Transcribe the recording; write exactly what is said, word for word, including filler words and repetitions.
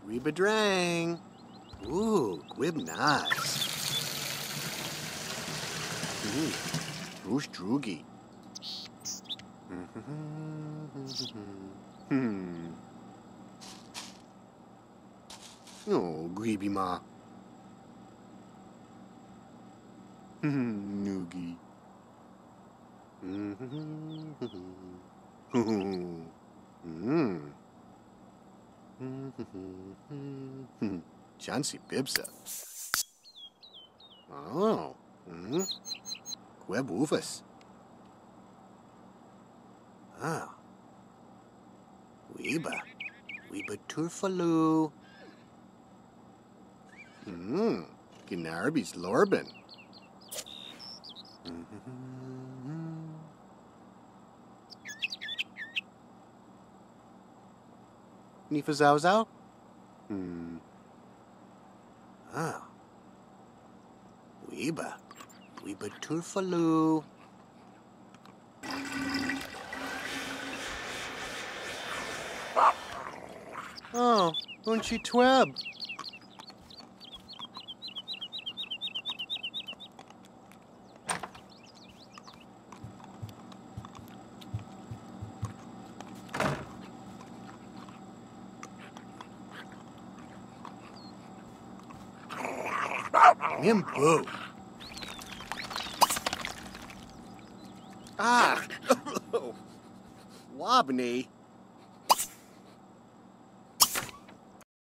Weebadrang. Ooh, Gwib nice. Ooh, Roosh Droogie. Hmm. Oh, Greeby Ma. Noogie. Chansey Bibsa. Oh. Mm-hmm. Gweb Woofus. Ah. Weeba. Weeba Turfaloo. Hmm. Gnarby's Lorben. Nifa Zao Zao? Hmm. Ah. Weeba. Weeba Turfaloo. Oh, Unchy Tweb. Nimbo. Ah! Wobney.